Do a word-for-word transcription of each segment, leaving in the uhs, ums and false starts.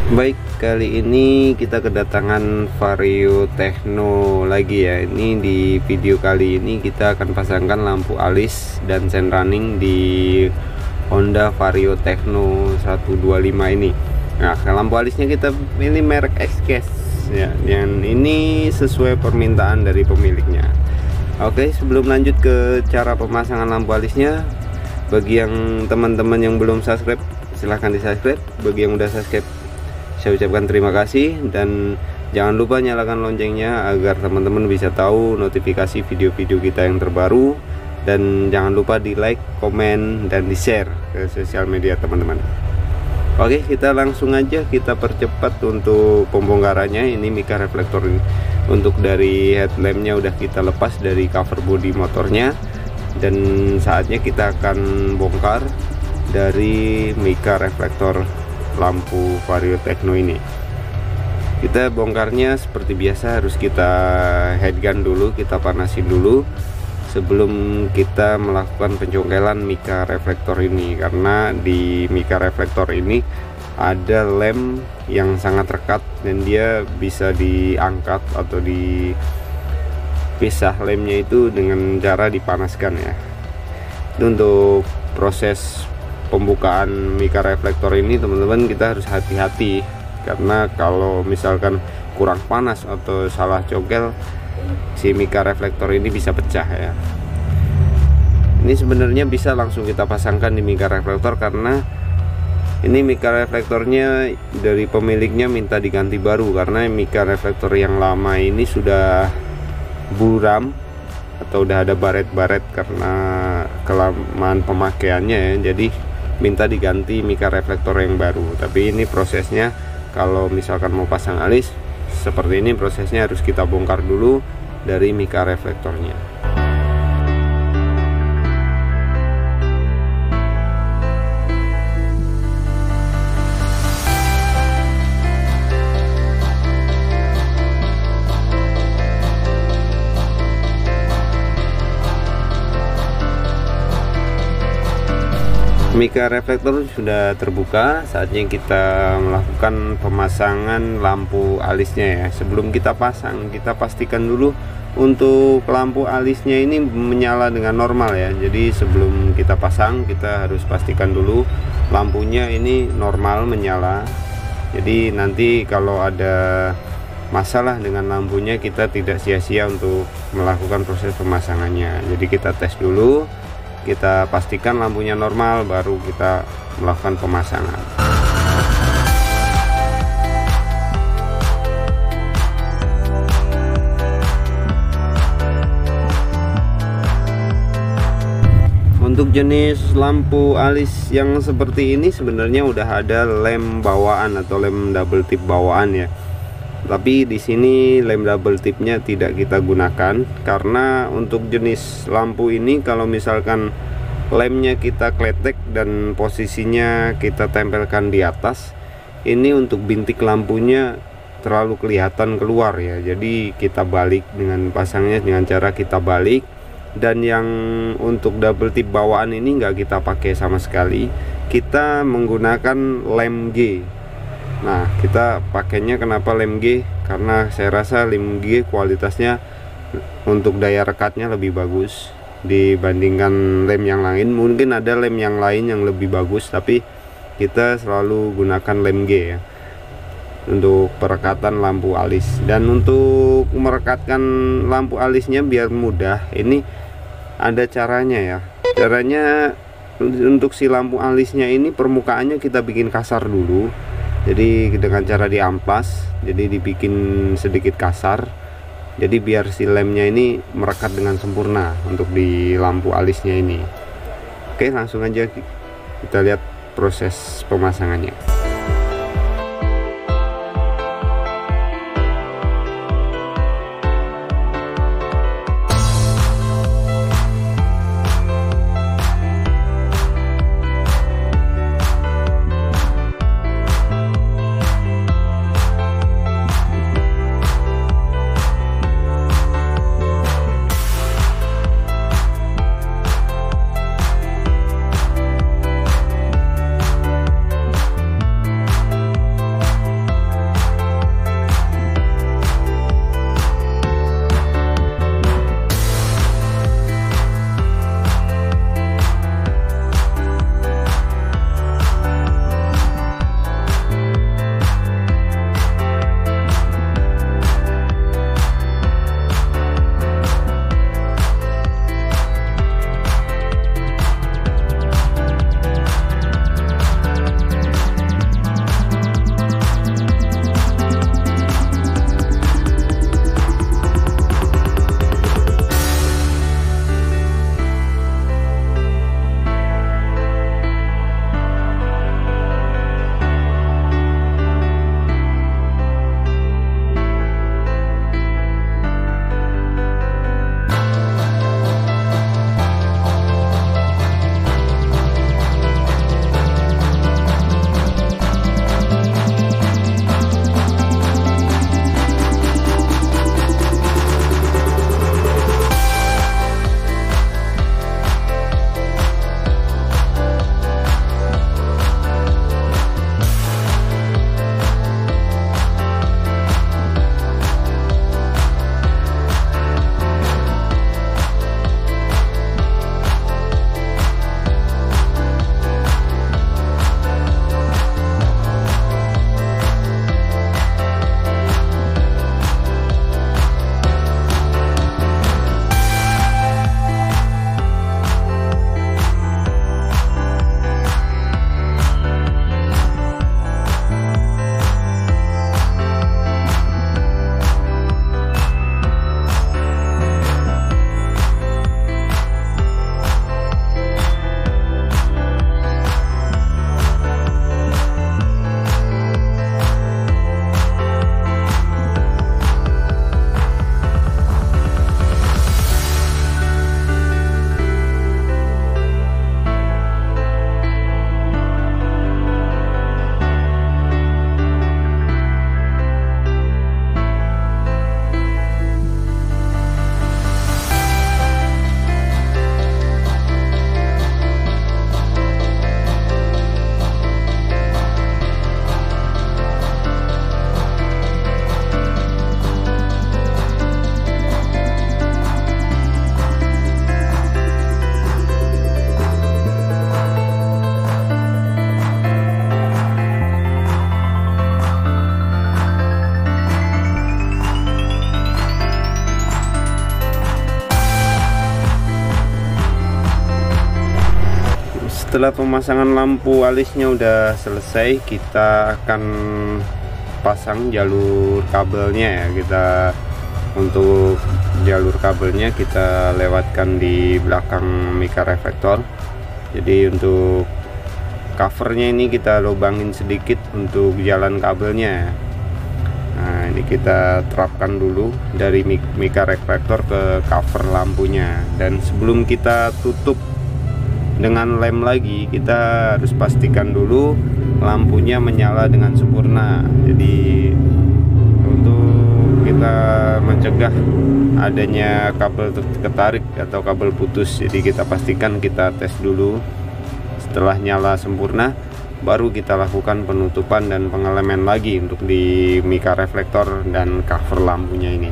Baik, kali ini kita kedatangan Vario Techno lagi ya. Ini di video kali ini kita akan pasangkan lampu alis dan sen running di Honda Vario Techno seratus dua puluh lima ini. Nah, lampu alisnya kita pilih merek X-Case ya, dan ini sesuai permintaan dari pemiliknya. Oke, sebelum lanjut ke cara pemasangan lampu alisnya, bagi yang teman-teman yang belum subscribe, silahkan di subscribe. Bagi yang udah subscribe, saya ucapkan terima kasih, dan jangan lupa nyalakan loncengnya agar teman-teman bisa tahu notifikasi video-video kita yang terbaru, dan jangan lupa di like, komen, dan di share ke sosial media teman-teman. Oke, kita langsung aja kita percepat untuk pembongkarannya. Ini mika reflektor ini. Untuk dari headlampnya udah kita lepas dari cover body motornya, dan saatnya kita akan bongkar dari mika reflektor lampu Vario Techno ini. Kita bongkarnya seperti biasa, harus kita headgun dulu, kita panasin dulu sebelum kita melakukan pencongkelan mika reflektor ini, karena di mika reflektor ini ada lem yang sangat rekat dan dia bisa diangkat atau dipisah lemnya itu dengan cara dipanaskan ya. Itu untuk proses pembukaan mika reflektor ini teman-teman, kita harus hati-hati, karena kalau misalkan kurang panas atau salah congkel, si mika reflektor ini bisa pecah ya. Ini sebenarnya bisa langsung kita pasangkan di mika reflektor, karena ini mika reflektornya dari pemiliknya minta diganti baru, karena mika reflektor yang lama ini sudah buram atau udah ada baret-baret karena kelamaan pemakaiannya ya. Jadi minta diganti mika reflektor yang baru. Tapi ini prosesnya, kalau misalkan mau pasang alis seperti ini, prosesnya harus kita bongkar dulu dari mika reflektornya. Mika reflektor sudah terbuka, saatnya kita melakukan pemasangan lampu alisnya ya. Sebelum kita pasang, kita pastikan dulu untuk lampu alisnya ini menyala dengan normal ya. Jadi sebelum kita pasang, kita harus pastikan dulu lampunya ini normal menyala. Jadi nanti kalau ada masalah dengan lampunya, kita tidak sia-sia untuk melakukan proses pemasangannya. Jadi kita tes dulu, kita pastikan lampunya normal, baru kita melakukan pemasangan. Untuk jenis lampu alis yang seperti ini sebenarnya udah ada lem bawaan atau lem double tip bawaan ya. Tapi di sini lem double tipnya tidak kita gunakan, karena untuk jenis lampu ini kalau misalkan lemnya kita kletek dan posisinya kita tempelkan di atas, ini untuk bintik lampunya terlalu kelihatan keluar ya. Jadi kita balik dengan pasangnya dengan cara kita balik. Dan yang untuk double tip bawaan ini nggak kita pakai sama sekali, kita menggunakan lem G. Nah, kita pakainya kenapa lem G? Karena saya rasa lem G kualitasnya untuk daya rekatnya lebih bagus dibandingkan lem yang lain. Mungkin ada lem yang lain yang lebih bagus, tapi kita selalu gunakan lem G ya untuk perekatan lampu alis. Dan untuk merekatkan lampu alisnya biar mudah, ini ada caranya ya. Caranya untuk si lampu alisnya ini permukaannya kita bikin kasar dulu. Jadi dengan cara diamplas, jadi dibikin sedikit kasar, jadi biar si lemnya ini merekat dengan sempurna untuk di lampu alisnya ini. Oke, langsung aja kita lihat proses pemasangannya. Setelah pemasangan lampu alisnya udah selesai, kita akan pasang jalur kabelnya ya. Kita untuk jalur kabelnya kita lewatkan di belakang mica reflektor. Jadi untuk covernya ini kita lubangin sedikit untuk jalan kabelnya. Nah, ini kita terapkan dulu dari mica reflektor ke cover lampunya. Dan sebelum kita tutup dengan lem lagi, kita harus pastikan dulu lampunya menyala dengan sempurna. Jadi untuk kita mencegah adanya kabel ketarik atau kabel putus, jadi kita pastikan kita tes dulu. Setelah nyala sempurna, baru kita lakukan penutupan dan pengeleman lagi untuk di mica reflektor dan cover lampunya ini.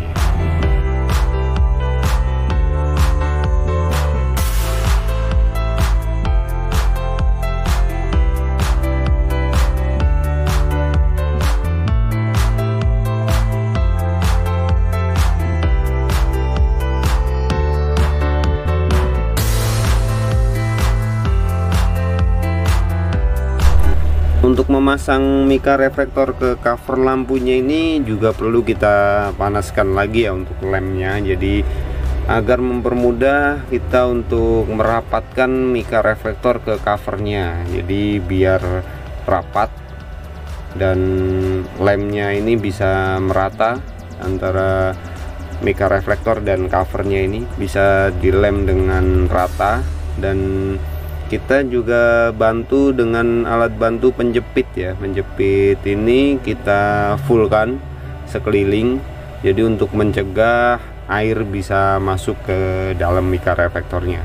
Untuk memasang mica reflektor ke cover lampunya ini juga perlu kita panaskan lagi ya untuk lemnya. Jadi agar mempermudah kita untuk merapatkan mica reflektor ke covernya. Jadi biar rapat dan lemnya ini bisa merata antara mica reflektor dan covernya, ini bisa dilem dengan rata. Dan kita juga bantu dengan alat bantu penjepit ya. Penjepit ini kita fullkan sekeliling, jadi untuk mencegah air bisa masuk ke dalam mica reflektornya.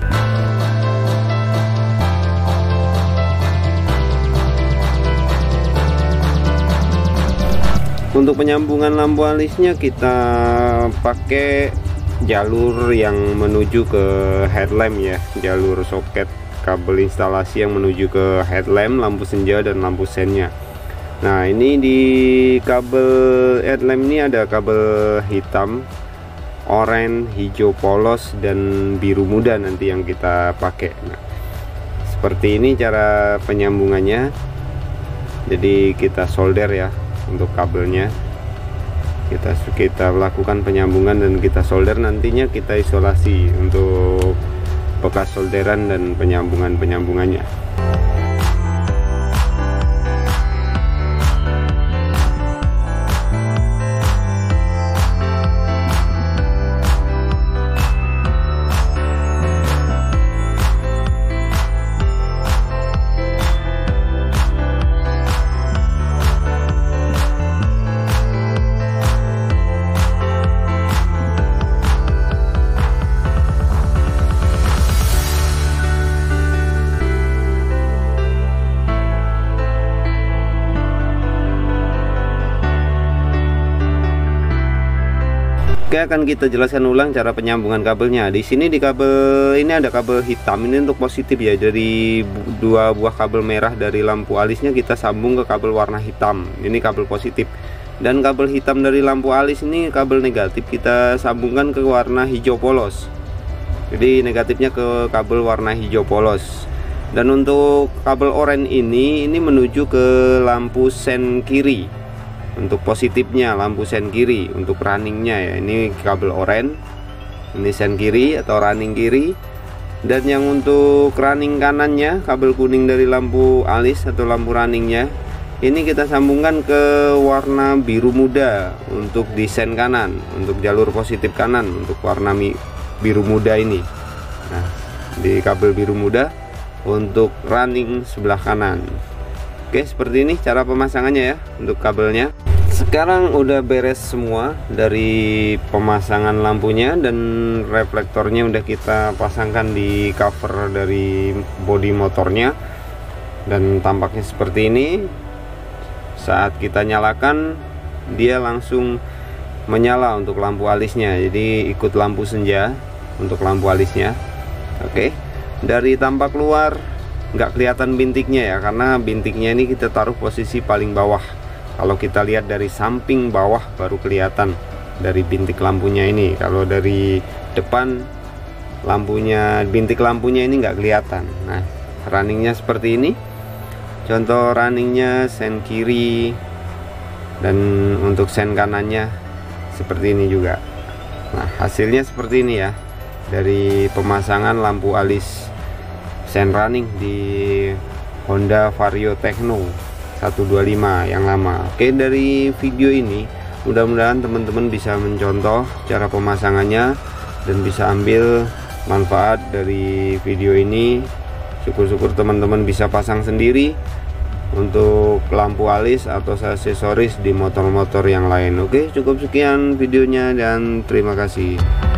Untuk penyambungan lampu alisnya kita pakai jalur yang menuju ke headlamp ya, jalur soket kabel instalasi yang menuju ke headlamp, lampu senja dan lampu sennya. Nah, ini di kabel headlamp ini ada kabel hitam, oranye, hijau polos dan biru muda nanti yang kita pakai. Nah, seperti ini cara penyambungannya. Jadi kita solder ya untuk kabelnya. Kita kita lakukan penyambungan dan kita solder, nantinya kita isolasi untuk bekas solderan dan penyambungan-penyambungannya. Oke, akan kita jelaskan ulang cara penyambungan kabelnya. Di sini di kabel ini ada kabel hitam, ini untuk positif ya. Dari dua buah kabel merah dari lampu alisnya kita sambung ke kabel warna hitam. Ini kabel positif. Dan kabel hitam dari lampu alis ini kabel negatif, kita sambungkan ke warna hijau polos. Jadi negatifnya ke kabel warna hijau polos. Dan untuk kabel oranye ini ini menuju ke lampu sen kiri. Untuk positifnya lampu sen kiri, untuk runningnya ya, ini kabel oranye, ini sen kiri atau running kiri. Dan yang untuk running kanannya, kabel kuning dari lampu alis atau lampu runningnya, ini kita sambungkan ke warna biru muda untuk di sen kanan, untuk jalur positif kanan, untuk warna biru muda ini. Nah, di kabel biru muda untuk running sebelah kanan. Oke, seperti ini cara pemasangannya ya untuk kabelnya. Sekarang udah beres semua dari pemasangan lampunya dan reflektornya udah kita pasangkan di cover dari bodi motornya. Dan tampaknya seperti ini. Saat kita nyalakan, dia langsung menyala untuk lampu alisnya. Jadi ikut lampu senja untuk lampu alisnya. Oke, dari tampak luar nggak kelihatan bintiknya ya, karena bintiknya ini kita taruh posisi paling bawah. Kalau kita lihat dari samping bawah baru kelihatan dari bintik lampunya ini. Kalau dari depan lampunya, bintik lampunya ini nggak kelihatan. Nah, runningnya seperti ini. Contoh runningnya sen kiri, dan untuk sen kanannya seperti ini juga. Nah, hasilnya seperti ini ya, dari pemasangan lampu alis sen running di Honda Vario Tekno seratus dua puluh lima yang lama. Oke, dari video ini mudah-mudahan teman-teman bisa mencontoh cara pemasangannya dan bisa ambil manfaat dari video ini. Syukur-syukur teman-teman bisa pasang sendiri untuk lampu alis atau aksesoris di motor-motor yang lain. Oke, cukup sekian videonya dan terima kasih.